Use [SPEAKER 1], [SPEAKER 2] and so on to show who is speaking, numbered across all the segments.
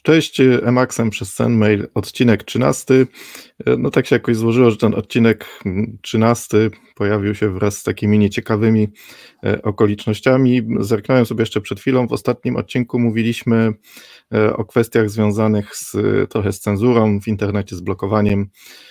[SPEAKER 1] Cześć, Emaxem przez SendMail, odcinek 13. No tak się jakoś złożyło, że ten odcinek 13 pojawił się wraz z takimi nieciekawymi okolicznościami. Zerknąłem sobie jeszcze przed chwilą, w ostatnim odcinku mówiliśmy o kwestiach związanych trochę z cenzurą w internecie, z blokowaniem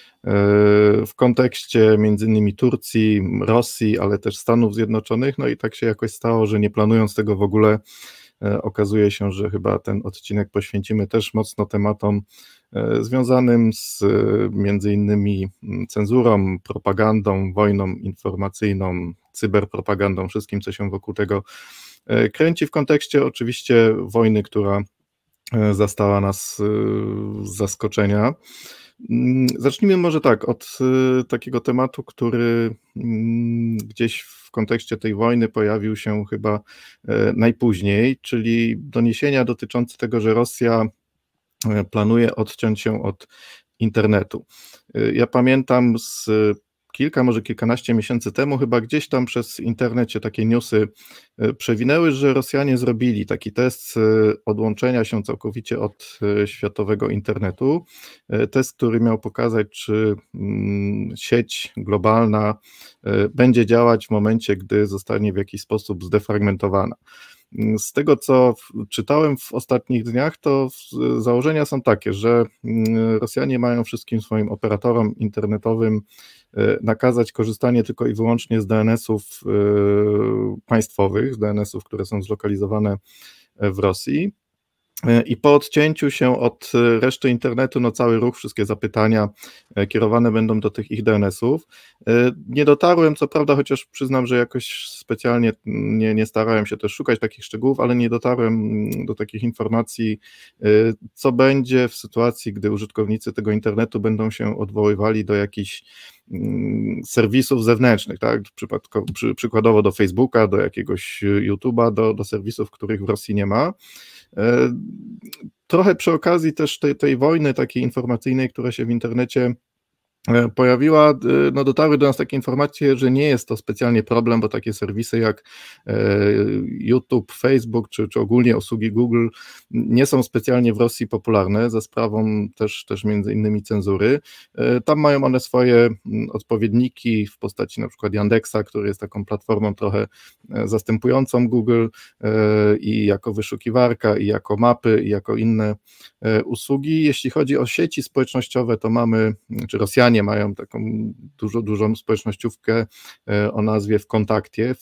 [SPEAKER 1] w kontekście między innymi Turcji, Rosji, ale też Stanów Zjednoczonych. No i tak się jakoś stało, że nie planując tego w ogóle, okazuje się, że chyba ten odcinek poświęcimy też mocno tematom związanym z między innymi cenzurą, propagandą, wojną informacyjną, cyberpropagandą, wszystkim, co się wokół tego kręci, w kontekście oczywiście wojny, która zastała nas z zaskoczenia. Zacznijmy może tak, od takiego tematu, który gdzieś w kontekście tej wojny pojawił się chyba najpóźniej, czyli doniesienia dotyczące tego, że Rosja planuje odciąć się od internetu. Ja pamiętam kilka, może kilkanaście miesięcy temu, chyba gdzieś tam przez internet się takie newsy przewinęły, że Rosjanie zrobili taki test odłączenia się całkowicie od światowego internetu. Test, który miał pokazać, czy sieć globalna będzie działać w momencie, gdy zostanie w jakiś sposób zdefragmentowana. Z tego, co czytałem w ostatnich dniach, to założenia są takie, że Rosjanie mają wszystkim swoim operatorom internetowym nakazać korzystanie tylko i wyłącznie z DNS-ów państwowych, z DNS-ów, które są zlokalizowane w Rosji. I po odcięciu się od reszty internetu, no cały ruch, wszystkie zapytania kierowane będą do tych ich DNS-ów. Nie dotarłem, co prawda, chociaż przyznam, że jakoś specjalnie nie starałem się też szukać takich szczegółów, ale nie dotarłem do takich informacji, co będzie w sytuacji, gdy użytkownicy tego internetu będą się odwoływali do jakichś serwisów zewnętrznych, tak? Przykładowo do Facebooka, do jakiegoś YouTube'a, do serwisów, których w Rosji nie ma. Trochę przy okazji też tej wojny takiej informacyjnej, która się w internecie pojawiła, no dotarły do nas takie informacje, że nie jest to specjalnie problem, bo takie serwisy jak YouTube, Facebook czy ogólnie usługi Google nie są specjalnie w Rosji popularne, za sprawą też między innymi cenzury. Tam mają one swoje odpowiedniki w postaci na przykład Yandexa, który jest taką platformą trochę zastępującą Google i jako wyszukiwarka, i jako mapy, i jako inne usługi. Jeśli chodzi o sieci społecznościowe, to mamy, czy Rosjanie mają taką dużą społecznościówkę o nazwie Wkontakcie,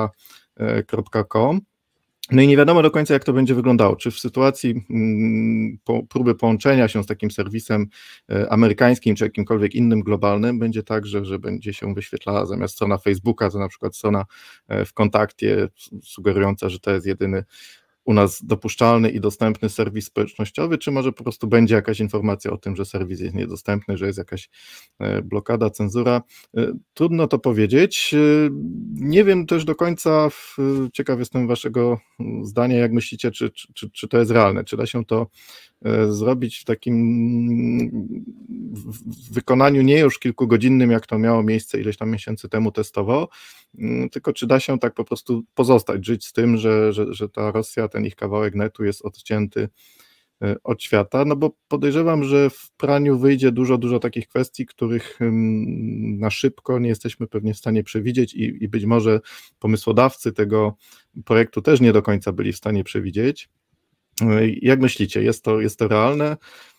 [SPEAKER 1] vk.com. No i nie wiadomo do końca, jak to będzie wyglądało. Czy w sytuacji próby połączenia się z takim serwisem amerykańskim, czy jakimkolwiek innym globalnym, będzie tak, że będzie się wyświetlała zamiast strona Facebooka, to na przykład strona Wkontakcie, sugerująca, że to jest jedyny u nas dopuszczalny i dostępny serwis społecznościowy, czy może po prostu będzie jakaś informacja o tym, że serwis jest niedostępny, że jest jakaś blokada, cenzura. Trudno to powiedzieć. Nie wiem też do końca, ciekaw jestem waszego zdania, jak myślicie, czy to jest realne, czy da się to zrobić w takim wykonaniu nie już kilkugodzinnym, jak to miało miejsce ileś tam miesięcy temu testowo, tylko czy da się tak po prostu pozostać, żyć z tym, że ta Rosja, ten ich kawałek netu jest odcięty od świata, no bo podejrzewam, że w praniu wyjdzie dużo takich kwestii, których na szybko nie jesteśmy pewnie w stanie przewidzieć i być może pomysłodawcy tego projektu też nie do końca byli w stanie przewidzieć. Jak myślicie, jest to realne?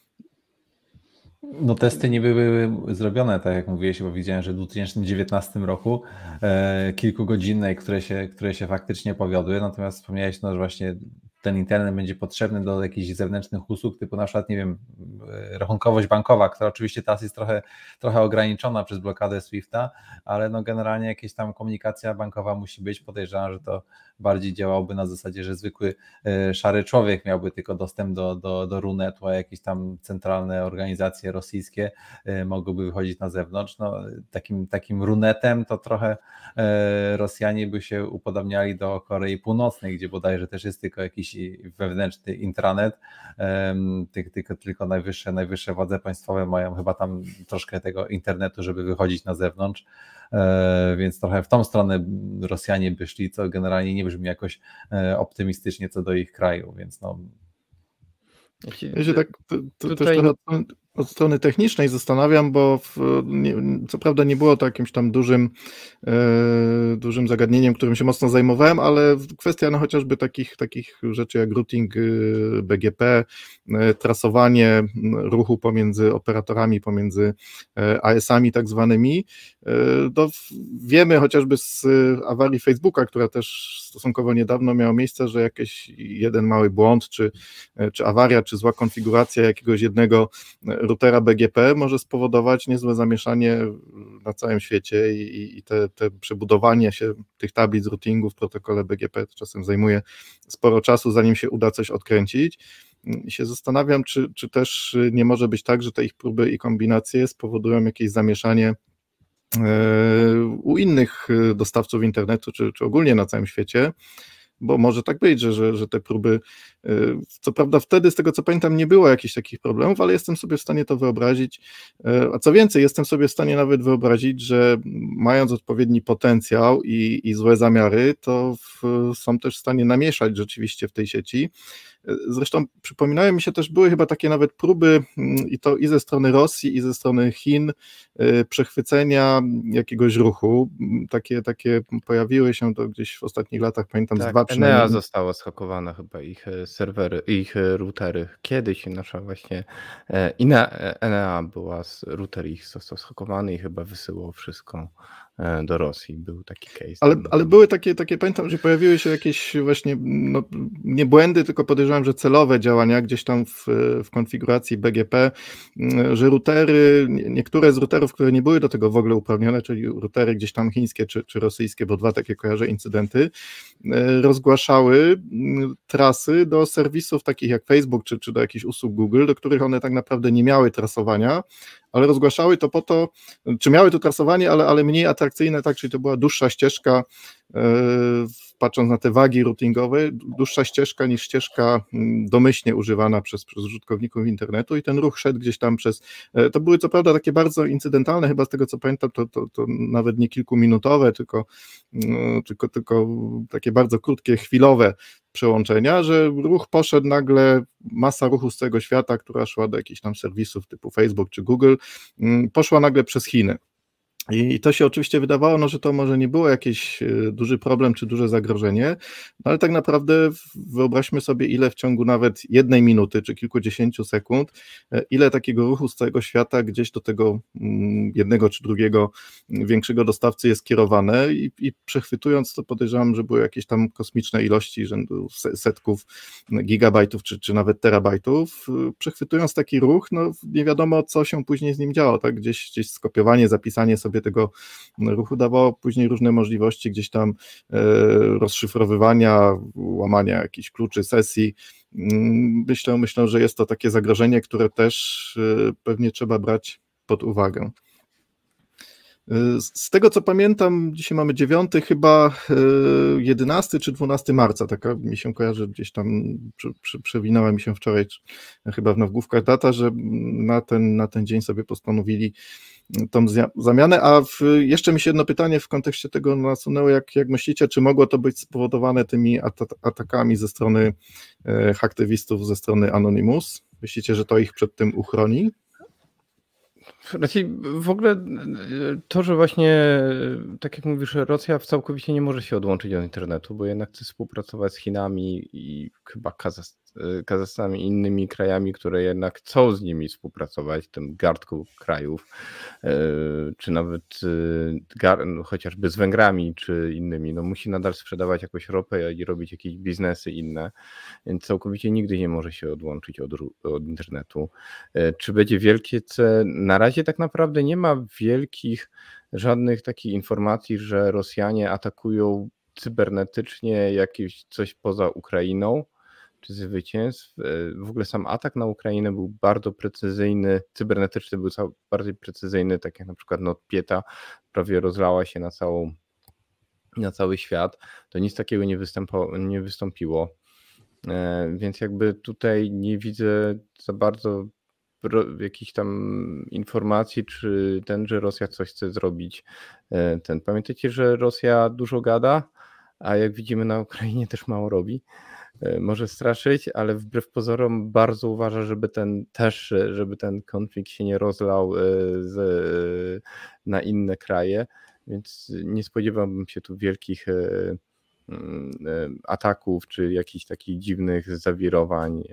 [SPEAKER 2] No testy nie były zrobione, tak jak mówiłeś, bo widziałem, że w 2019 roku kilkugodzinne, które się faktycznie powiodły, natomiast wspomniałeś, no, że właśnie ten internet będzie potrzebny do jakichś zewnętrznych usług, typu na przykład, nie wiem, rachunkowość bankowa, która oczywiście teraz jest trochę ograniczona przez blokadę SWIFT-a, ale no generalnie jakaś tam komunikacja bankowa musi być. Podejrzewam, że to bardziej działałoby na zasadzie, że zwykły szary człowiek miałby tylko dostęp do Runetu, a jakieś tam centralne organizacje rosyjskie mogłyby wychodzić na zewnątrz. No, takim Runetem to trochę Rosjanie by się upodabniali do Korei Północnej, gdzie bodajże też jest tylko jakiś wewnętrzny intranet, tylko najwyższe władze państwowe mają chyba tam troszkę tego internetu, żeby wychodzić na zewnątrz, więc trochę w tą stronę Rosjanie by szli, co generalnie nie brzmi jakoś optymistycznie co do ich kraju, więc no.
[SPEAKER 1] Ja się tak też
[SPEAKER 3] Tutaj
[SPEAKER 1] trochę od strony technicznej zastanawiam, bo co prawda nie było to jakimś tam dużym zagadnieniem, którym się mocno zajmowałem, ale kwestia no chociażby takich rzeczy jak routing BGP, trasowanie ruchu pomiędzy operatorami, pomiędzy AS-ami tak zwanymi, to wiemy chociażby z awarii Facebooka, która też stosunkowo niedawno miała miejsce, że jakiś jeden mały błąd, czy awaria, czy zła konfiguracja jakiegoś jednego routera BGP może spowodować niezłe zamieszanie na całym świecie i te przebudowanie się tych tablic routingu w protokole BGP czasem zajmuje sporo czasu, zanim się uda coś odkręcić. I się zastanawiam, czy też nie może być tak, że te ich próby i kombinacje spowodują jakieś zamieszanie u innych dostawców internetu, czy ogólnie na całym świecie, bo może tak być, że te próby, co prawda wtedy z tego co pamiętam nie było jakichś takich problemów, ale jestem sobie w stanie to wyobrazić, a co więcej jestem sobie w stanie nawet wyobrazić, że mając odpowiedni potencjał i złe zamiary, to są też w stanie namieszać rzeczywiście w tej sieci. Zresztą przypominają mi się też, były chyba takie nawet próby i to i ze strony Rosji, i ze strony Chin przechwycenia jakiegoś ruchu. Takie pojawiły się to gdzieś w ostatnich latach, pamiętam z
[SPEAKER 3] tak,
[SPEAKER 1] dwa
[SPEAKER 3] Enea
[SPEAKER 1] przynajmniej.
[SPEAKER 3] zostało zhakowane chyba, ich serwery, ich routery. Kiedyś nasza właśnie Enea była, router ich został zhakowany i chyba wysyłał wszystko do Rosji. Był taki case.
[SPEAKER 1] Ale były takie, pamiętam, że pojawiły się jakieś właśnie, no, nie błędy, tylko podejrzewam, że celowe działania gdzieś tam w konfiguracji BGP, że routery, niektóre z routerów, które nie były do tego w ogóle uprawnione, czyli routery gdzieś tam chińskie czy rosyjskie, bo dwa takie kojarzę incydenty, rozgłaszały trasy do serwisów takich jak Facebook czy do jakichś usług Google, do których one tak naprawdę nie miały trasowania, ale rozgłaszały to po to, czy miały to trasowanie, ale mniej atrakcyjne, tak, czyli to była dłuższa ścieżka, patrząc na te wagi routingowe, dłuższa ścieżka niż ścieżka domyślnie używana przez użytkowników internetu i ten ruch szedł gdzieś tam to były co prawda takie bardzo incydentalne, chyba z tego co pamiętam, to nawet nie kilkuminutowe, tylko takie bardzo krótkie, chwilowe przełączenia, że ruch poszedł nagle, masa ruchu z całego świata, która szła do jakichś tam serwisów typu Facebook czy Google, poszła nagle przez Chiny. I to się oczywiście wydawało, no, że to może nie było jakiś duży problem czy duże zagrożenie, no, ale tak naprawdę wyobraźmy sobie, ile w ciągu nawet 1 minuty czy kilkudziesięciu sekund, ile takiego ruchu z całego świata gdzieś do tego jednego czy drugiego większego dostawcy jest kierowane i przechwytując to podejrzewam, że były jakieś tam kosmiczne ilości rzędu setków gigabajtów czy nawet terabajtów. Przechwytując taki ruch, no nie wiadomo co się później z nim działo, tak? Gdzieś skopiowanie, zapisanie sobie tego ruchu dawało później różne możliwości gdzieś tam rozszyfrowywania, łamania jakichś kluczy sesji. Myślę, że jest to takie zagrożenie, które też pewnie trzeba brać pod uwagę. Z tego co pamiętam, dzisiaj mamy 9, chyba 11 czy 12 marca, taka mi się kojarzy, gdzieś tam przewinęła mi się wczoraj chyba w nagłówkach data, że na ten dzień sobie postanowili tą zamianę, a jeszcze mi się jedno pytanie w kontekście tego nasunęło, jak myślicie, czy mogło to być spowodowane tymi atakami ze strony haktywistów, ze strony Anonymous? Myślicie, że to ich przed tym uchroni?
[SPEAKER 3] Raczej w ogóle to, że właśnie, tak jak mówisz, Rosja całkowicie nie może się odłączyć od internetu, bo jednak chce współpracować z Chinami i chyba Kazachstanem i innymi krajami, które jednak chcą z nimi współpracować, tym garstką krajów, czy nawet chociażby z Węgrami, czy innymi. No musi nadal sprzedawać jakąś ropę i robić jakieś biznesy inne, więc całkowicie nigdy nie może się odłączyć od internetu. Czy będzie wielkie C? Na razie tak naprawdę nie ma żadnych takich informacji, że Rosjanie atakują cybernetycznie jakieś coś poza Ukrainą, czy zwycięstw. W ogóle sam atak na Ukrainę był bardzo precyzyjny, cybernetyczny był bardziej precyzyjny, tak jak na przykład NotPeta prawie rozlała się na cały świat, to nic takiego nie wystąpiło, więc jakby tutaj nie widzę za bardzo jakichś tam informacji, czy że Rosja coś chce zrobić. Pamiętajcie, że Rosja dużo gada, a jak widzimy na Ukrainie też mało robi. może straszyć, ale wbrew pozorom bardzo uważa, żeby ten konflikt się nie rozlał na inne kraje, więc nie spodziewałbym się tu wielkich ataków czy jakichś takich dziwnych zawirowań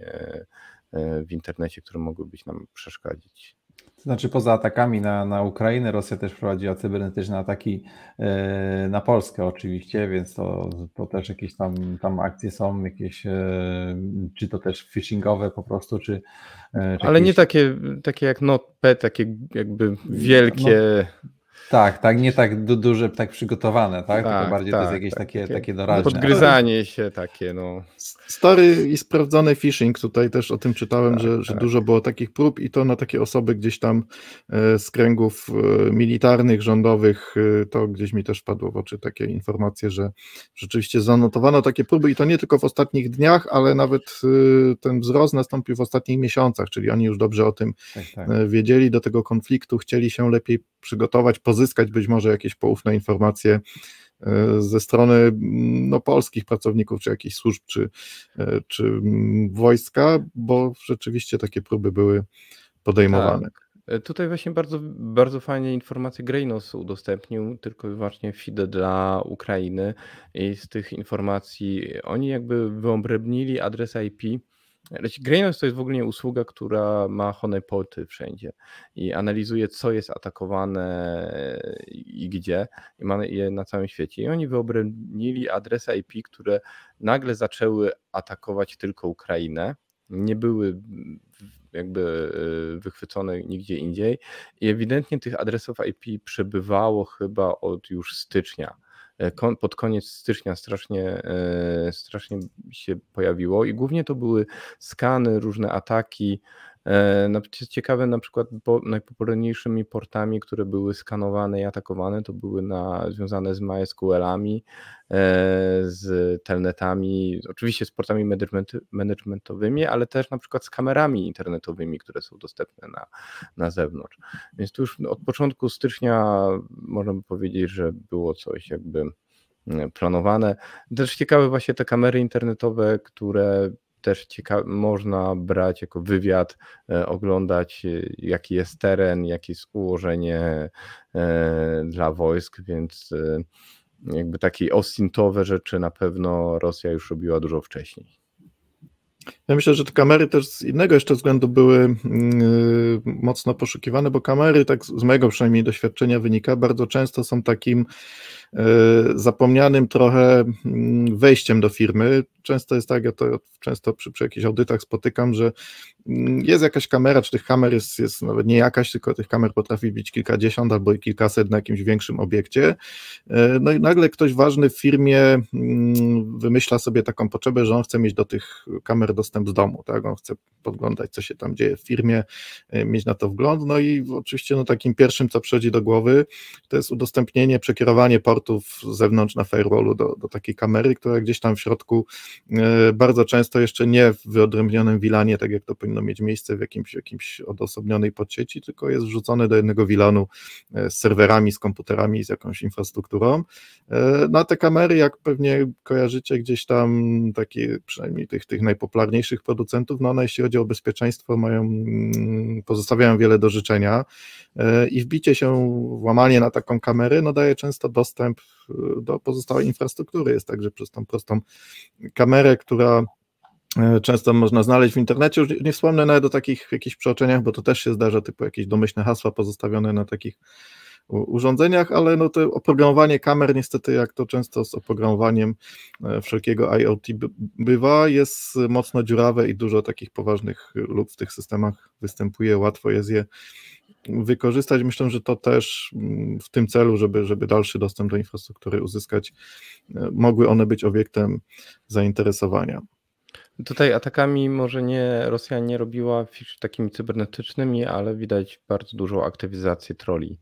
[SPEAKER 3] w internecie, które mogły być nam przeszkadzać.
[SPEAKER 2] To znaczy poza atakami na Ukrainę, Rosja też prowadziła cybernetyczne ataki na Polskę oczywiście, więc to też jakieś tam akcje są, jakieś, czy to też phishingowe po prostu, czy
[SPEAKER 3] ale nie takie jak NotPetya, takie jakby wielkie...
[SPEAKER 2] Tak, nie tak duże, tak przygotowane, tak? Tylko bardziej to jest jakieś takie doraźne.
[SPEAKER 3] Podgryzanie się takie, no.
[SPEAKER 1] Stary i sprawdzony phishing, tutaj też o tym czytałem, że dużo było takich prób i to na takie osoby gdzieś tam z kręgów militarnych, rządowych, to gdzieś mi też padło w oczy takie informacje, że rzeczywiście zanotowano takie próby i to nie tylko w ostatnich dniach, ale nawet ten wzrost nastąpił w ostatnich miesiącach, czyli oni już dobrze o tym wiedzieli, do tego konfliktu chcieli się lepiej przygotować, pozyskać być może jakieś poufne informacje ze strony polskich pracowników, czy jakichś służb, czy wojska, bo rzeczywiście takie próby były podejmowane.
[SPEAKER 3] Tak. Tutaj właśnie bardzo, bardzo fajnie informacje Greynos udostępnił, tylko i wyłącznie feedy dla Ukrainy i z tych informacji oni jakby wyodrębnili adres IP. Greynos to jest w ogóle usługa, która ma honeypoty wszędzie i analizuje, co jest atakowane i gdzie, i ma je na całym świecie. I oni wyodrębnili adresy IP, które nagle zaczęły atakować tylko Ukrainę, nie były jakby wychwycone nigdzie indziej i ewidentnie tych adresów IP przebywało chyba od już stycznia. Pod koniec stycznia strasznie się pojawiło i głównie to były skany, różne ataki. Ciekawe, na przykład najpopularniejszymi portami, które były skanowane i atakowane, to były związane z MySQL-ami, z telnetami, oczywiście z portami managementowymi, ale też na przykład z kamerami internetowymi, które są dostępne na zewnątrz. Więc tu już od początku stycznia można by powiedzieć, że było coś jakby planowane. Też ciekawe właśnie te kamery internetowe, które też można brać jako wywiad, oglądać jaki jest teren, jakie jest ułożenie dla wojsk, więc jakby takie ostintowe rzeczy na pewno Rosja już robiła dużo wcześniej.
[SPEAKER 1] Ja myślę, że te kamery też z innego jeszcze względu były mocno poszukiwane, bo kamery, tak z mojego przynajmniej doświadczenia wynika, bardzo często są takim zapomnianym trochę wejściem do firmy. Często jest tak, ja to często przy jakichś audytach spotykam, że jest jakaś kamera, czy tych kamer jest nawet nie jakaś, tylko tych kamer potrafi być kilkadziesiąt albo i kilkaset na jakimś większym obiekcie. No i nagle ktoś ważny w firmie wymyśla sobie taką potrzebę, że on chce mieć do tych kamer dostęp z domu, tak? On chce podglądać, co się tam dzieje w firmie, mieć na to wgląd, no i oczywiście takim pierwszym, co przychodzi do głowy, to jest udostępnienie, przekierowanie portów z zewnątrz na firewallu do takiej kamery, która gdzieś tam w środku bardzo często jeszcze nie w wyodrębnionym VLANie, tak jak to powinno mieć miejsce w jakimś odosobnionej podsieci, tylko jest wrzucone do jednego VLANu z serwerami, z komputerami, z jakąś infrastrukturą. No a te kamery, jak pewnie kojarzycie gdzieś tam takie, przynajmniej tych najpopularniejszych producentów, no one jeśli chodzi o bezpieczeństwo pozostawiają wiele do życzenia i wbicie się, włamanie na taką kamerę, no daje często dostęp do pozostałej infrastruktury. Jest tak, że przez tą prostą kamerę, która często można znaleźć w internecie, już nie wspomnę nawet o takich jakichś przeoczeniach, bo to też się zdarza, typu jakieś domyślne hasła pozostawione na takich urządzeniach, ale no to oprogramowanie kamer niestety, jak to często z oprogramowaniem wszelkiego IoT bywa, jest mocno dziurawe i dużo takich poważnych luk w tych systemach występuje, łatwo jest je wykorzystać. Myślę, że to też w tym celu, żeby dalszy dostęp do infrastruktury uzyskać, mogły one być obiektem zainteresowania.
[SPEAKER 3] Tutaj atakami może Rosja nie robiła takimi cybernetycznymi, ale widać bardzo dużą aktywizację trolli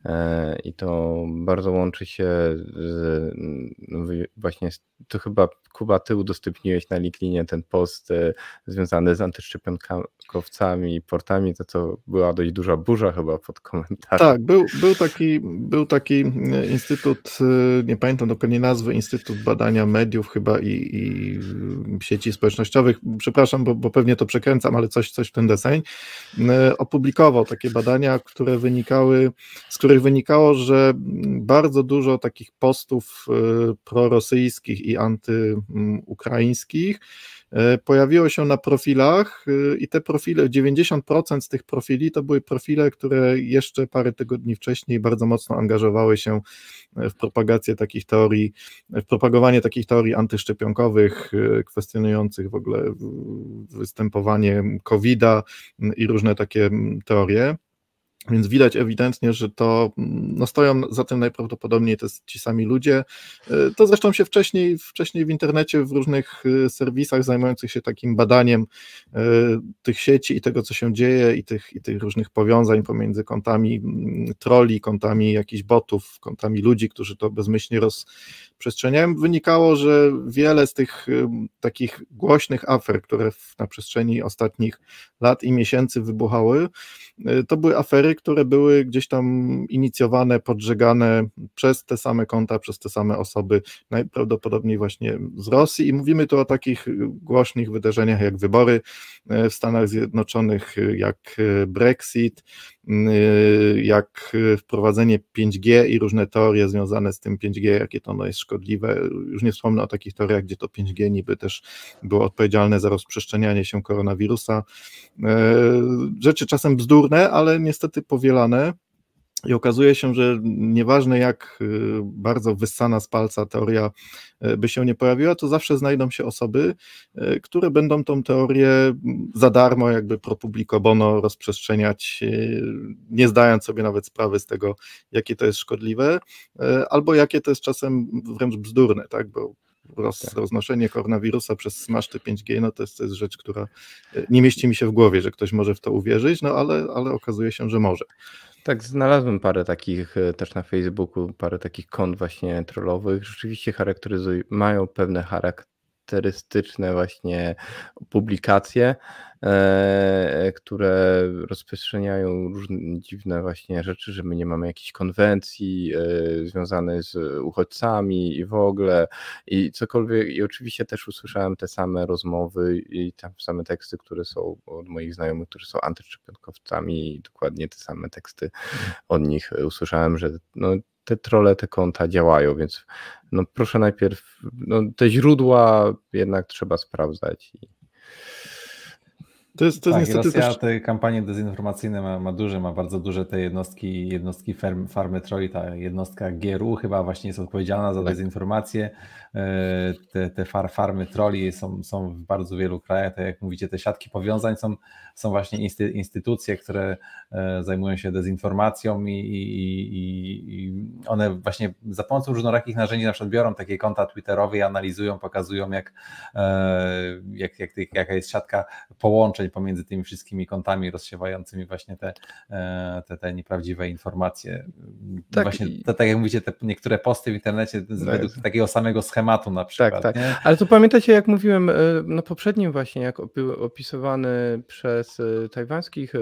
[SPEAKER 3] i to bardzo łączy się z, właśnie to chyba Kuba, ty udostępniłeś na LinkedInie ten post związany z antyszczepionkowcami, portami, to była dość duża burza chyba pod komentarzem.
[SPEAKER 1] Tak, był taki instytut, nie pamiętam dokładnie nazwy, Instytut Badania Mediów chyba i Sieci Społecznościowych, przepraszam, bo pewnie to przekręcam, ale coś w ten deseń, opublikował takie badania, z których wynikało, że bardzo dużo takich postów prorosyjskich i antyukraińskich pojawiło się na profilach i te profile, 90% z tych profili to były profile, które jeszcze parę tygodni wcześniej bardzo mocno angażowały się w propagację takich teorii, w propagowanie takich teorii antyszczepionkowych, kwestionujących w ogóle występowanie COVID-a i różne takie teorie. Więc widać ewidentnie, że to stoją za tym najprawdopodobniej ci sami ludzie. To zresztą się wcześniej w internecie, w różnych serwisach zajmujących się takim badaniem tych sieci i tego, co się dzieje i tych różnych powiązań pomiędzy kontami trolli, kontami jakichś botów, kontami ludzi, którzy to bezmyślnie rozprzestrzeniają, wynikało, że wiele z tych takich głośnych afer, które na przestrzeni ostatnich lat i miesięcy wybuchały, to były afery, które były gdzieś tam inicjowane, podżegane przez te same konta, przez te same osoby, najprawdopodobniej właśnie z Rosji i mówimy tu o takich głośnych wydarzeniach jak wybory w Stanach Zjednoczonych, jak Brexit, jak wprowadzenie 5G i różne teorie związane z tym 5G, jakie to ono jest szkodliwe. Już nie wspomnę o takich teoriach, gdzie to 5G niby też było odpowiedzialne za rozprzestrzenianie się koronawirusa. Rzeczy czasem bzdurne, ale niestety powielane. I okazuje się, że nieważne jak bardzo wyssana z palca teoria by się nie pojawiła, to zawsze znajdą się osoby, które będą tą teorię za darmo jakby pro publico bono rozprzestrzeniać, nie zdając sobie nawet sprawy z tego, jakie to jest szkodliwe, albo jakie to jest czasem wręcz bzdurne, tak, bo roznoszenie koronawirusa przez smaszty 5G, no to jest rzecz, która nie mieści mi się w głowie, że ktoś może w to uwierzyć, no ale okazuje się, że może.
[SPEAKER 3] Tak, znalazłem parę takich też na Facebooku, parę takich kont właśnie trollowych. Rzeczywiście mają pewne charakterystyczne właśnie publikacje, które rozprzestrzeniają różne dziwne właśnie rzeczy, że my nie mamy jakichś konwencji związanych z uchodźcami i w ogóle i cokolwiek. I oczywiście też usłyszałem te same rozmowy i tam same teksty, które są od moich znajomych, którzy są antyszczepionkowcami i dokładnie te same teksty od nich usłyszałem, że no, te trolle, te konta działają, więc no proszę najpierw, no, te źródła jednak trzeba sprawdzać.
[SPEAKER 2] To jest niestety Rosja też... te kampanie dezinformacyjne ma bardzo duże te jednostki farmy trolli, ta jednostka GRU chyba właśnie jest odpowiedzialna za dezinformację. Te farmy trolli są w bardzo wielu krajach, tak jak mówicie, te siatki powiązań są właśnie instytucje, które zajmują się dezinformacją i one właśnie za pomocą różnorakich narzędzi na przykład biorą takie konta twitterowe i analizują, pokazują jaka jest siatka połączeń pomiędzy tymi wszystkimi kontami rozsiewającymi właśnie te nieprawdziwe informacje. Tak, właśnie tak jak mówicie, te niektóre posty w internecie według takiego samego schematu na przykład.
[SPEAKER 3] Tak. Ale to pamiętacie, jak mówiłem na poprzednim właśnie, jak był opisywany przez tajwańskich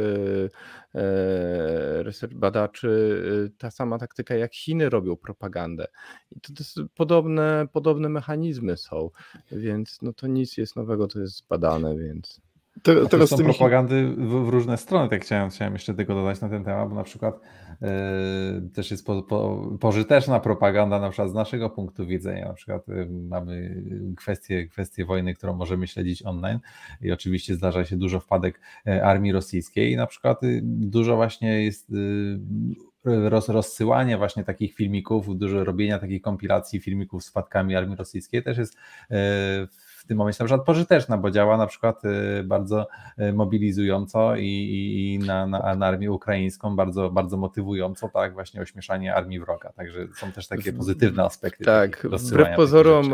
[SPEAKER 3] badaczy ta sama taktyka, jak Chiny robią propagandę. I to jest podobne mechanizmy są, więc no to nic jest nowego, to jest zbadane, więc...
[SPEAKER 2] Teraz są propagandy w różne strony, tak chciałem jeszcze tego dodać na ten temat, bo na przykład też jest pożyteczna propaganda na przykład z naszego punktu widzenia, na przykład mamy kwestię wojny, którą możemy śledzić online i oczywiście zdarza się dużo wpadek armii rosyjskiej i na przykład dużo właśnie jest rozsyłanie właśnie takich filmików, dużo robienia takich kompilacji filmików z wpadkami armii rosyjskiej też jest w tym momencie na przykład pożyteczna, bo działa na przykład bardzo mobilizująco i na armię ukraińską bardzo, bardzo motywująco, tak, właśnie ośmieszanie armii wroga, także są też takie pozytywne aspekty.
[SPEAKER 3] Tak, wbrew pozorom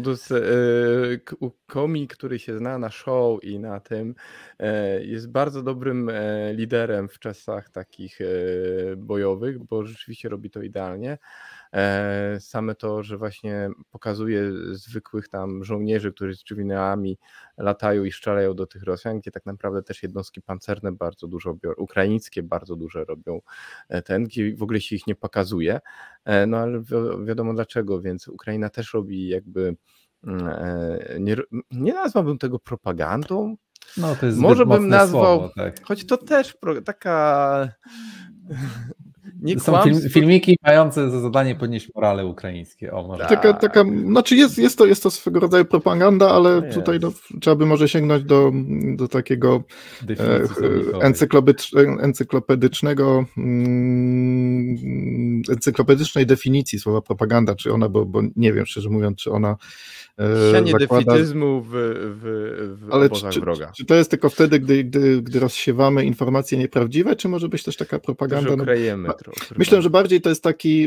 [SPEAKER 3] Komi, który się zna na show i na tym, jest bardzo dobrym liderem w czasach takich bojowych, bo rzeczywiście robi to idealnie. Same to, że właśnie pokazuje zwykłych tam żołnierzy, którzy z drzwinami latają i strzelają do tych Rosjan, gdzie tak naprawdę też jednostki pancerne bardzo dużo biorą, ukraińskie bardzo dużo robią gdzie w ogóle się ich nie pokazuje, no ale wiadomo dlaczego, więc Ukraina też robi jakby, nie nazwałbym tego propagandą,
[SPEAKER 2] no to jest
[SPEAKER 3] może bym nazwał,
[SPEAKER 2] słowo, tak.
[SPEAKER 3] choć to też taka... Nie
[SPEAKER 2] są filmiki mające za zadanie podnieść morale ukraińskie. O, może.
[SPEAKER 1] Taka, znaczy jest to swego rodzaju propaganda, ale tutaj trzeba by może sięgnąć do takiego encyklopedycznej definicji słowa propaganda, czy ona, bo nie wiem szczerze mówiąc, czy ona
[SPEAKER 3] sianie defetyzmu w obozach wroga.
[SPEAKER 1] Czy to jest tylko wtedy, gdy rozsiewamy informacje nieprawdziwe, czy może być też taka propaganda? Myślę, że bardziej to jest taki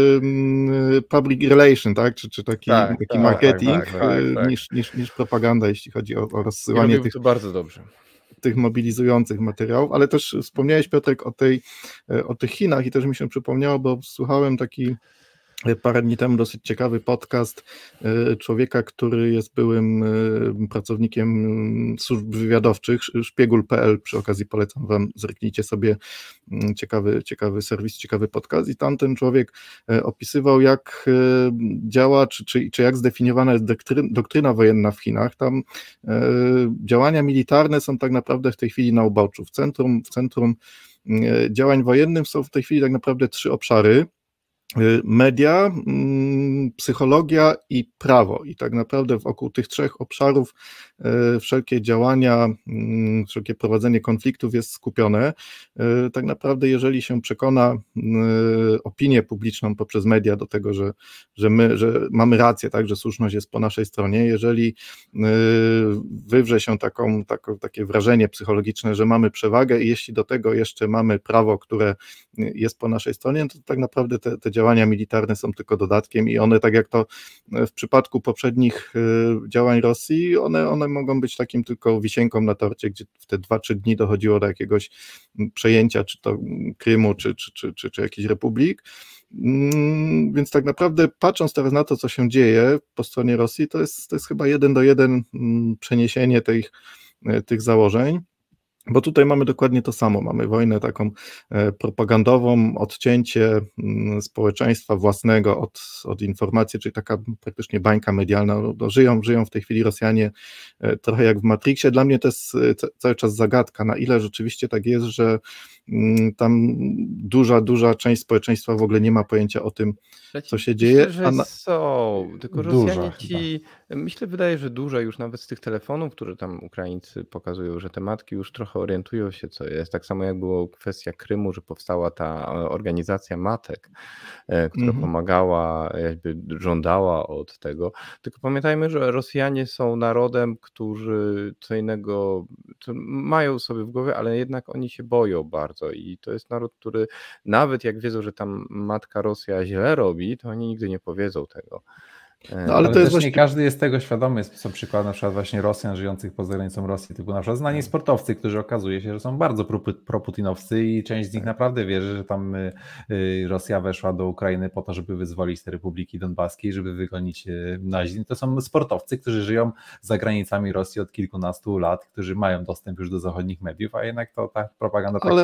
[SPEAKER 1] public relation, tak? Czy taki marketing niż propaganda, jeśli chodzi o rozsyłanie
[SPEAKER 3] bardzo dobrze.
[SPEAKER 1] Tych mobilizujących materiałów, ale też wspomniałeś, Piotrek, o tych Chinach i też mi się przypomniało, bo słuchałem taki parę dni temu dosyć ciekawy podcast człowieka, który jest byłym pracownikiem służb wywiadowczych, szpiegul.pl, przy okazji polecam wam, zerknijcie sobie, ciekawy serwis, ciekawy podcast i tam ten człowiek opisywał, jak działa, czy jak zdefiniowana jest doktryna wojenna w Chinach. Tam działania militarne są tak naprawdę w tej chwili na uboczu. W centrum działań wojennych są w tej chwili tak naprawdę 3 obszary: media, psychologia i prawo. I tak naprawdę wokół tych 3 obszarów wszelkie działania, wszelkie prowadzenie konfliktów jest skupione. Tak naprawdę jeżeli się przekona opinię publiczną poprzez media do tego, że mamy rację, tak, że słuszność jest po naszej stronie, jeżeli wywrze się takie wrażenie psychologiczne, że mamy przewagę i jeśli do tego jeszcze mamy prawo, które jest po naszej stronie, to tak naprawdę te działania militarne są tylko dodatkiem i one, tak jak to w przypadku poprzednich działań Rosji, one mogą być takim tylko wisienką na torcie, gdzie w te 2-3 dni dochodziło do jakiegoś przejęcia, czy to Krymu, czy jakichś republik. Więc tak naprawdę patrząc teraz na to, co się dzieje po stronie Rosji, to jest chyba 1:1 przeniesienie tych założeń. Bo tutaj mamy dokładnie to samo, mamy wojnę taką propagandową, odcięcie społeczeństwa własnego od informacji, czyli taka praktycznie bańka medialna. Żyją w tej chwili Rosjanie trochę jak w Matrixie. Dla mnie to jest cały czas zagadka, na ile rzeczywiście tak jest, że tam duża część społeczeństwa w ogóle nie ma pojęcia o tym, co się dzieje.
[SPEAKER 3] Myślę, że są, tylko Rosjanie wydaje, że duża już nawet z tych telefonów, które tam Ukraińcy pokazują, że te matki już trochę orientują się, co jest. Tak samo jak było kwestia Krymu, że powstała ta organizacja matek, która pomagała, jakby żądała od tego. Tylko pamiętajmy, że Rosjanie są narodem, którzy co innego mają sobie w głowie, ale jednak oni się boją bardzo i to jest naród, który nawet jak wiedzą, że tam matka Rosja źle robi, to oni nigdy nie powiedzą tego.
[SPEAKER 2] No, ale to jest właśnie... nie każdy jest tego świadomy. Są przykłady na przykład właśnie Rosjan żyjących poza granicą Rosji, typu na przykład znani sportowcy, którzy okazuje się, że są bardzo proputinowscy i część z nich naprawdę wierzy, że tam Rosja weszła do Ukrainy po to, żeby wyzwolić te republiki donbaskie, żeby wygonić nazizm. To są sportowcy, którzy żyją za granicami Rosji od kilkunastu lat, którzy mają dostęp już do zachodnich mediów, a jednak to ta propaganda...
[SPEAKER 1] Ale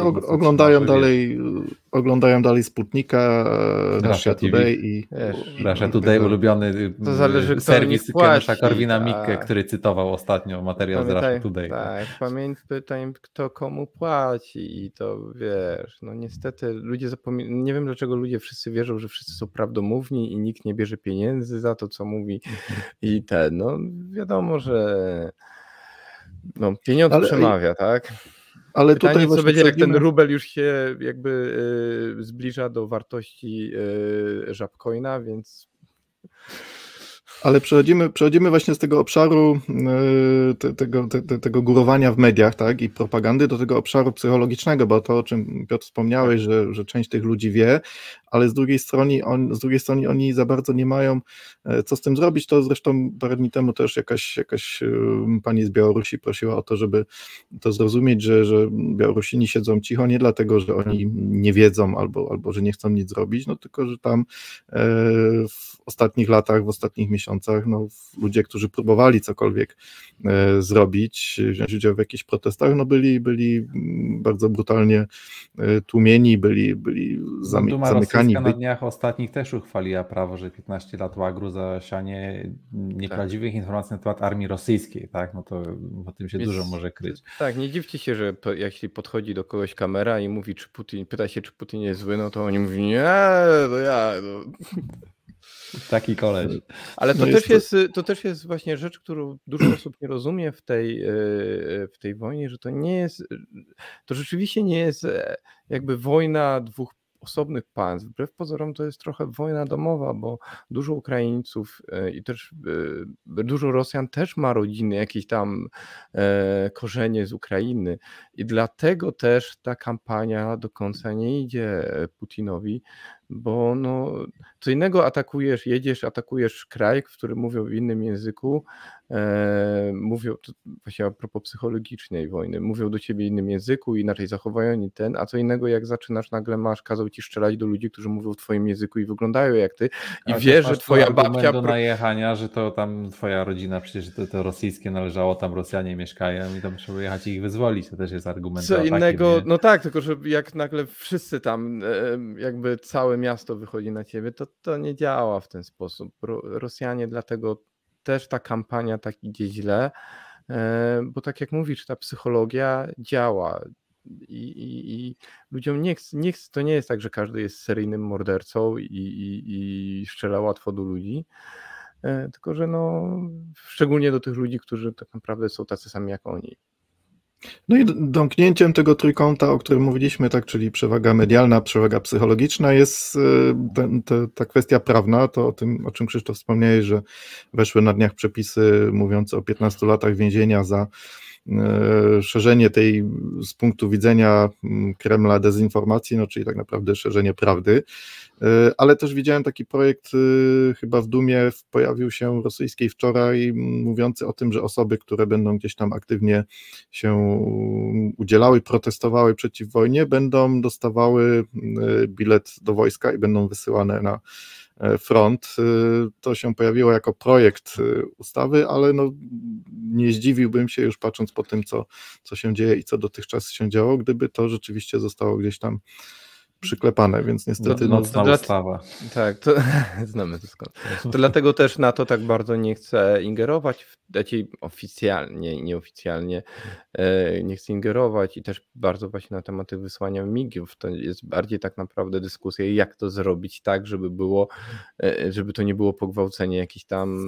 [SPEAKER 1] oglądają dalej Sputnika, Russia Today i...
[SPEAKER 2] Russia Today, ulubiony
[SPEAKER 3] to zależy,
[SPEAKER 2] serwis Janusza Korwina-Mikke, który cytował ostatnio materiał z Russia Today.
[SPEAKER 3] Tak, pamiętaj, kto komu płaci i to wiesz, no niestety ludzie zapominają, nie wiem dlaczego ludzie wszyscy wierzą, że wszyscy są prawdomówni i nikt nie bierze pieniędzy za to, co mówi i no wiadomo, że pieniądz przemawia, tak?
[SPEAKER 1] Ale
[SPEAKER 3] pytanie,
[SPEAKER 1] tutaj
[SPEAKER 3] co będzie, jak ten rubel już się jakby zbliża do wartości Żabcoina, więc...
[SPEAKER 1] Ale przechodzimy właśnie z tego obszaru tego górowania w mediach, tak, i propagandy do tego obszaru psychologicznego, bo to, o czym Piotr wspomniałeś, że część tych ludzi wie, ale z drugiej strony oni za bardzo nie mają co z tym zrobić. To zresztą parę dni temu też jakaś pani z Białorusi prosiła o to, żeby to zrozumieć, że Białorusini siedzą cicho nie dlatego, że oni nie wiedzą albo że nie chcą nic zrobić, no tylko, że tam w ostatnich latach, w ostatnich miesiącach, no, ludzie, którzy próbowali cokolwiek zrobić, wziąć udział w jakichś protestach, no byli bardzo brutalnie tłumieni, byli
[SPEAKER 2] Duma
[SPEAKER 1] zamykani.
[SPEAKER 2] rosyjska na dniach ostatnich też uchwaliła prawo, że 15 lat łagru za sianie nieprawdziwych informacji na temat armii rosyjskiej, tak? No to o tym się dużo może kryć.
[SPEAKER 3] Tak, nie dziwcie się, że jeśli podchodzi do kogoś kamera i mówi, pyta się, czy Putin jest zły, no to oni mówią, nie, to ja. No.
[SPEAKER 2] Taki koleś.
[SPEAKER 3] Ale to też jest właśnie rzecz, którą dużo osób nie rozumie w tej wojnie, że to rzeczywiście nie jest jakby wojna dwóch osobnych państw. Wbrew pozorom to jest trochę wojna domowa, bo dużo Ukraińców i też dużo Rosjan też ma rodziny, jakieś tam korzenie z Ukrainy i dlatego też ta kampania do końca nie idzie Putinowi, bo no, co innego atakujesz kraj, w którym mówią w innym języku, mówią, to właśnie a propos psychologicznej wojny, mówią do ciebie w innym języku, inaczej zachowają a co innego jak zaczynasz, nagle kazał ci strzelać do ludzi, którzy mówią w twoim języku i wyglądają jak ty i wiesz, że twoja babcia...
[SPEAKER 2] do najechania, że to tam twoja rodzina, przecież to rosyjskie należało, tam Rosjanie mieszkają i tam trzeba jechać i ich wyzwolić, to też jest argument.
[SPEAKER 3] Co innego, no tak, tylko że jak nagle wszyscy tam, jakby całe miasto wychodzi na ciebie, to nie działa w ten sposób. Rosjanie dlatego też ta kampania tak idzie źle, bo tak jak mówisz, ta psychologia działa i ludziom to nie jest tak, że każdy jest seryjnym mordercą i strzela łatwo do ludzi, tylko że no, szczególnie do tych ludzi, którzy tak naprawdę są tacy sami jak oni.
[SPEAKER 1] No i domknięciem tego trójkąta, o którym mówiliśmy, tak, czyli przewaga medialna, przewaga psychologiczna, jest ta kwestia prawna, to o czym Krzysztof wspomniałeś, że weszły na dniach przepisy mówiące o 15 latach więzienia za szerzenie tej z punktu widzenia Kremla dezinformacji, no czyli tak naprawdę szerzenie prawdy, ale też widziałem taki projekt chyba w Dumie, pojawił się rosyjskiej wczoraj, mówiący o tym, że osoby, które będą gdzieś tam aktywnie się udzielały, protestowały przeciw wojnie, będą dostawały bilet do wojska i będą wysyłane na front. To się pojawiło jako projekt ustawy, ale no nie zdziwiłbym się już patrząc po tym, co się dzieje i co dotychczas się działo, gdyby to rzeczywiście zostało gdzieś tam przyklepane, więc niestety...
[SPEAKER 2] Nocna ustawa.
[SPEAKER 3] Tak, to znamy to skąd. To dlatego też NATO tak bardzo nie chce ingerować, oficjalnie, nieoficjalnie nie chce ingerować i też bardzo właśnie na tematy wysłania MIG-ów, to jest bardziej tak naprawdę dyskusja, jak to zrobić tak, żeby to nie było pogwałcenie jakichś tam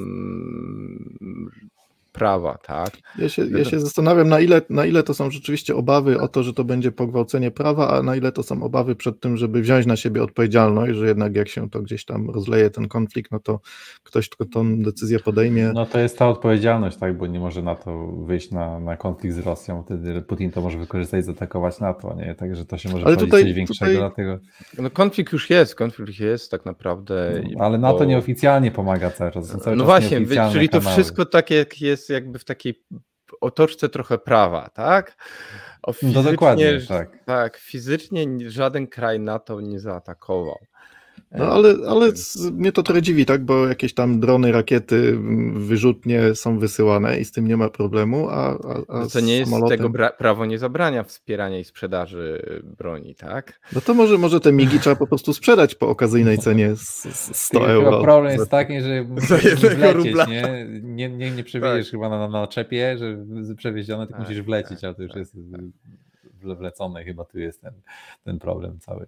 [SPEAKER 3] prawa, tak?
[SPEAKER 1] Ja się zastanawiam, na ile to są rzeczywiście obawy o to, że to będzie pogwałcenie prawa, a na ile to są obawy przed tym, żeby wziąć na siebie odpowiedzialność, że jednak jak się to gdzieś tam rozleje ten konflikt, no to ktoś tylko tą decyzję podejmie.
[SPEAKER 2] No to jest ta odpowiedzialność, tak, bo nie może NATO wyjść na konflikt z Rosją, wtedy Putin to może wykorzystać i zaatakować NATO, nie? Także to się może powiedzieć coś większego, dlatego...
[SPEAKER 3] No konflikt już jest tak naprawdę.
[SPEAKER 2] Ale NATO nieoficjalnie pomaga cały czas.
[SPEAKER 3] No właśnie, czyli to wszystko tak jak jest jakby w takiej otoczce trochę prawa, tak?
[SPEAKER 2] No dokładnie, tak.
[SPEAKER 3] Tak, fizycznie żaden kraj NATO nie zaatakował.
[SPEAKER 1] No ale mnie to trochę dziwi, tak, bo jakieś tam drony, rakiety, wyrzutnie są wysyłane i z tym nie ma problemu, a
[SPEAKER 3] to nie jest tego prawo nie zabrania wspierania i sprzedaży broni, tak?
[SPEAKER 1] No to może te migi trzeba po prostu sprzedać po okazyjnej cenie 100 euro.
[SPEAKER 2] Problem jest taki, że musisz wlecieć, nie przewieziesz
[SPEAKER 3] tak.
[SPEAKER 2] chyba na naczepie, że przewiezione, tylko musisz wlecieć, a to już jest wlecone, chyba tu jest ten problem cały.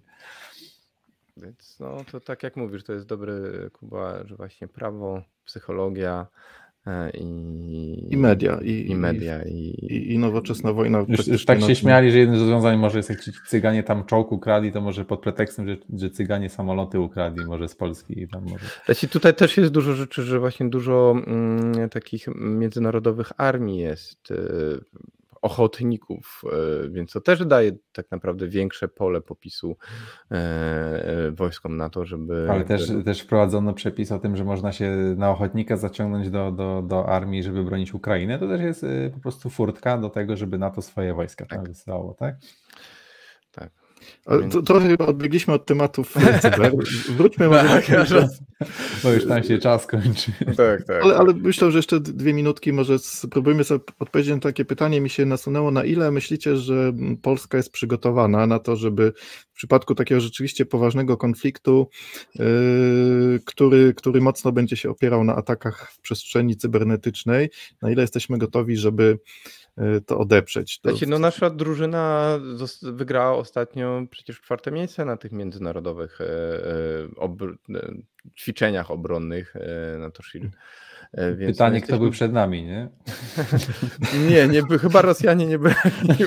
[SPEAKER 3] Więc no to tak jak mówisz, to jest dobry, Kuba, że właśnie prawo, psychologia,
[SPEAKER 1] I media,
[SPEAKER 3] i media.
[SPEAKER 1] i nowoczesna wojna.
[SPEAKER 2] Już tak się śmiali, że jednym z rozwiązań może jest, jak ci Cyganie tam czołg ukradli, to może pod pretekstem, że Cyganie samoloty ukradli, może z Polski i tam może.
[SPEAKER 3] Znaczy tutaj też jest dużo rzeczy, że właśnie dużo takich międzynarodowych armii jest, ochotników, więc to też daje tak naprawdę większe pole popisu wojskom na to, żeby...
[SPEAKER 2] Ale też wprowadzono przepis o tym, że można się na ochotnika zaciągnąć do armii, żeby bronić Ukrainę. To też jest po prostu furtka do tego, żeby NATO swoje wojska tam wysyłało, tak?
[SPEAKER 3] Tak.
[SPEAKER 1] Ale trochę chyba odbiegliśmy od tematów cyber. Wróćmy może
[SPEAKER 2] bo już tam się czas kończy.
[SPEAKER 3] Tak.
[SPEAKER 1] Ale myślę, że jeszcze 2 minutki może spróbujmy sobie odpowiedzieć na takie pytanie. Mi się nasunęło, na ile myślicie, że Polska jest przygotowana na to, żeby w przypadku takiego rzeczywiście poważnego konfliktu, który mocno będzie się opierał na atakach w przestrzeni cybernetycznej, na ile jesteśmy gotowi, żeby to odeprzeć.
[SPEAKER 3] Nasza drużyna wygrała ostatnio przecież 4. miejsce na tych międzynarodowych ćwiczeniach obronnych na to Shield.
[SPEAKER 2] Pytanie, kto był przed nami, nie?
[SPEAKER 3] Nie, chyba Rosjanie nie byli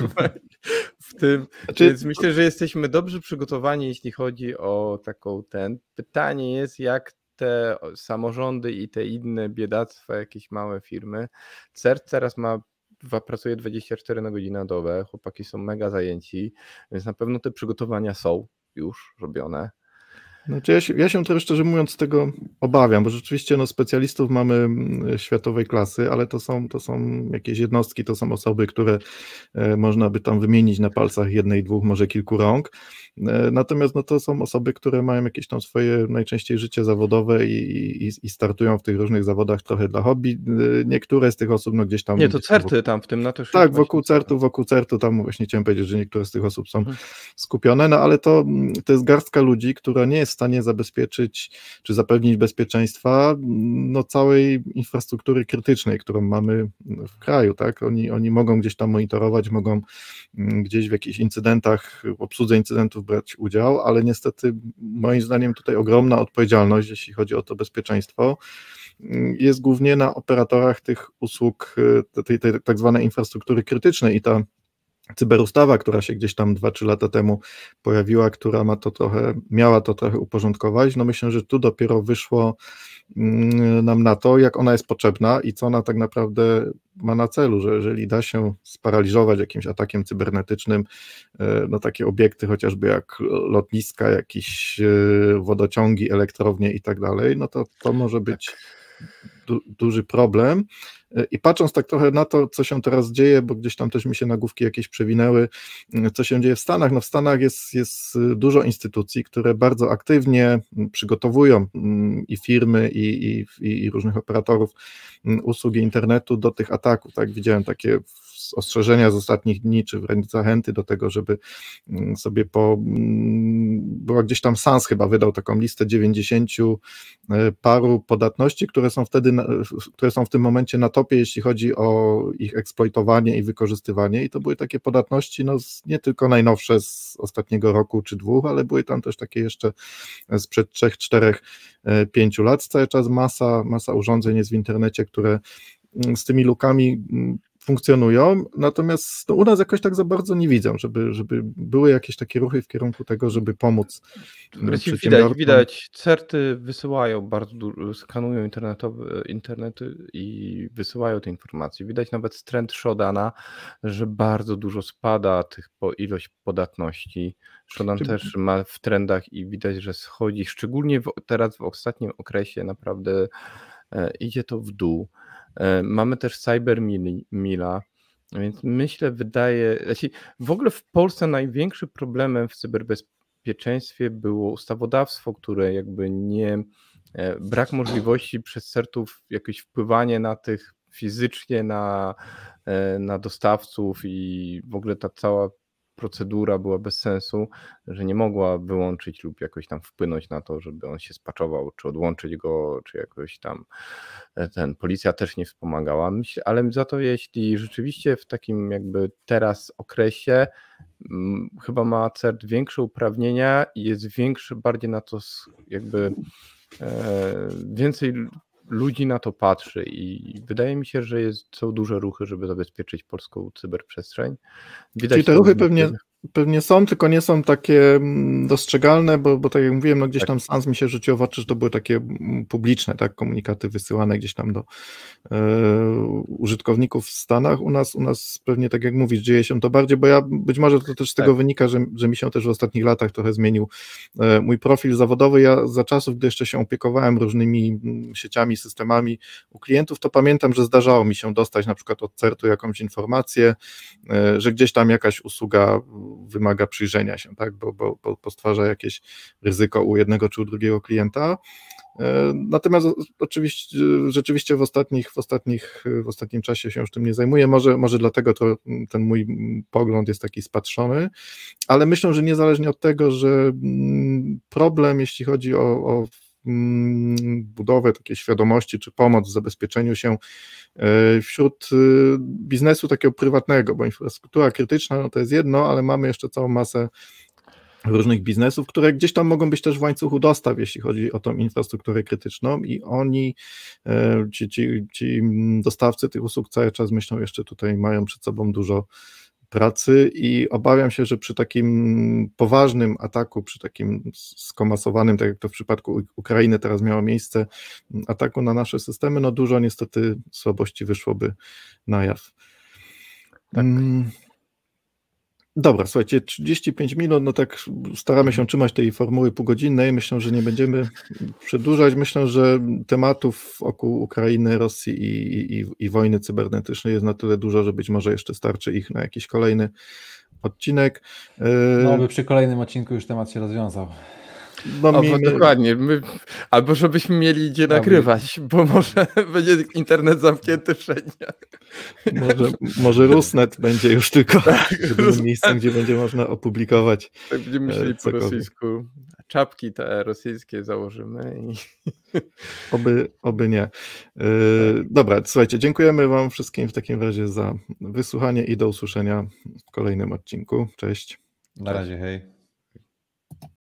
[SPEAKER 3] w tym. Więc myślę, że jesteśmy dobrze przygotowani, jeśli chodzi o taką Pytanie jest, jak te samorządy i te inne biedactwa, jakieś małe firmy. CERT teraz pracuje 24 na godzinę na dobę, chłopaki są mega zajęci, więc na pewno te przygotowania są już robione.
[SPEAKER 1] Znaczy ja się też szczerze mówiąc tego obawiam, bo rzeczywiście specjalistów mamy światowej klasy, ale to są jakieś jednostki, to są osoby, które można by tam wymienić na palcach 1, 2, może kilku rąk. Natomiast to są osoby, które mają jakieś tam swoje najczęściej życie zawodowe i startują w tych różnych zawodach trochę dla hobby. Niektóre z tych osób gdzieś tam...
[SPEAKER 3] Nie, to CERTy tam w tym na to się...
[SPEAKER 1] Tak, wokół CERTu tam właśnie chciałem powiedzieć, że niektóre z tych osób są skupione, ale to jest garstka ludzi, która nie jest w stanie zabezpieczyć czy zapewnić bezpieczeństwa całej infrastruktury krytycznej, którą mamy w kraju, tak? Oni mogą gdzieś tam monitorować, mogą gdzieś w jakichś incydentach, obsłudze incydentów brać udział, ale niestety moim zdaniem tutaj ogromna odpowiedzialność, jeśli chodzi o to bezpieczeństwo, jest głównie na operatorach tych usług, tej tak zwanej infrastruktury krytycznej i ta cyberustawa, która się gdzieś tam 2-3 lata temu pojawiła, która miała to trochę uporządkować, myślę, że tu dopiero wyszło nam na to, jak ona jest potrzebna i co ona tak naprawdę ma na celu, że jeżeli da się sparaliżować jakimś atakiem cybernetycznym takie obiekty chociażby jak lotniska, jakieś wodociągi, elektrownie i tak dalej, to może być duży problem. I patrząc tak trochę na to, co się teraz dzieje, bo gdzieś tam też mi się nagłówki jakieś przewinęły, co się dzieje w Stanach. W Stanach jest dużo instytucji, które bardzo aktywnie przygotowują i firmy, i różnych operatorów usługi internetu do tych ataków. Tak, widziałem takie ostrzeżenia z ostatnich dni, czy wręcz zachęty do tego, żeby sobie była gdzieś tam SANS chyba wydał taką listę 90 paru podatności, które są w tym momencie na topie, jeśli chodzi o ich eksploitowanie i wykorzystywanie i to były takie podatności nie tylko najnowsze z ostatniego roku czy 2, ale były tam też takie jeszcze sprzed 3, 4, 5 lat. Cały czas masa urządzeń jest w internecie, które z tymi lukami funkcjonują, natomiast u nas jakoś tak za bardzo nie widzę, żeby były jakieś takie ruchy w kierunku tego, żeby pomóc przedsiębiorcom.
[SPEAKER 3] Widać, CERTy wysyłają bardzo dużo, skanują internety i wysyłają te informacje. Widać nawet trend Shodana, że bardzo dużo spada ilość podatności. Shodan też ma w trendach i widać, że schodzi, szczególnie teraz w ostatnim okresie naprawdę idzie to w dół. Mamy też Cybermila, więc w ogóle w Polsce największym problemem w cyberbezpieczeństwie było ustawodawstwo, które jakby brak możliwości przez CERT-ów jakoś wpływanie na tych fizycznie, na dostawców i w ogóle ta cała procedura była bez sensu, że nie mogła wyłączyć lub jakoś tam wpłynąć na to, żeby on się spaczował, czy odłączyć go, czy jakoś tam policja też nie wspomagała. Ale za to jeśli rzeczywiście w takim jakby teraz okresie chyba ma CERT większe uprawnienia i jest bardziej na to jakby więcej ludzi na to patrzy i wydaje mi się, że są duże ruchy, żeby zabezpieczyć polską cyberprzestrzeń.
[SPEAKER 1] Czyli te ruchy pewnie są, tylko nie są takie dostrzegalne, bo tak jak mówiłem, no gdzieś tam SANS mi się rzuciło w oczy, że to były takie publiczne, tak, komunikaty wysyłane gdzieś tam do użytkowników w Stanach. U nas pewnie, tak jak mówisz, dzieje się to bardziej, bo ja być może to też z tego wynika, że mi się też w ostatnich latach trochę zmienił mój profil zawodowy. Ja za czasów, gdy jeszcze się opiekowałem różnymi sieciami, systemami u klientów, to pamiętam, że zdarzało mi się dostać na przykład od CERT-u jakąś informację, że gdzieś tam jakaś usługa wymaga przyjrzenia się, tak, bo stwarza jakieś ryzyko u jednego czy u drugiego klienta. Natomiast oczywiście, rzeczywiście w ostatnim czasie się już tym nie zajmuję, może dlatego to ten mój pogląd jest taki spatrzony, ale myślę, że niezależnie od tego, że problem, jeśli chodzi o budowę takiej świadomości czy pomoc w zabezpieczeniu się wśród biznesu takiego prywatnego, bo infrastruktura krytyczna no to jest jedno, ale mamy jeszcze całą masę różnych biznesów, które gdzieś tam mogą być też w łańcuchu dostaw, jeśli chodzi o tą infrastrukturę krytyczną i oni, ci dostawcy tych usług cały czas myślą jeszcze tutaj mają przed sobą dużo pracy i obawiam się, że przy takim poważnym ataku, przy takim skomasowanym, tak jak to w przypadku Ukrainy teraz miało miejsce, ataku na nasze systemy, no dużo niestety słabości wyszłoby na jaw. Tak. Dobra, słuchajcie, 35 minut, no tak staramy się trzymać tej formuły półgodzinnej, myślę, że nie będziemy przedłużać, myślę, że tematów wokół Ukrainy, Rosji i wojny cybernetycznej jest na tyle dużo, że być może jeszcze starczy ich na jakiś kolejny odcinek.
[SPEAKER 2] No, by przy kolejnym odcinku już temat się rozwiązał.
[SPEAKER 3] Dokładnie, albo żebyśmy mieli gdzie nagrywać, bo może będzie internet zamknięty wszędzie.
[SPEAKER 1] Może Rusnet będzie już tylko miejscem, gdzie będzie można opublikować.
[SPEAKER 3] Tak będziemy myśleli po rosyjsku. Czapki te rosyjskie założymy.
[SPEAKER 1] Oby nie. Dobra, słuchajcie, dziękujemy wam wszystkim w takim razie za wysłuchanie i do usłyszenia w kolejnym odcinku. Cześć.
[SPEAKER 2] Na razie, hej.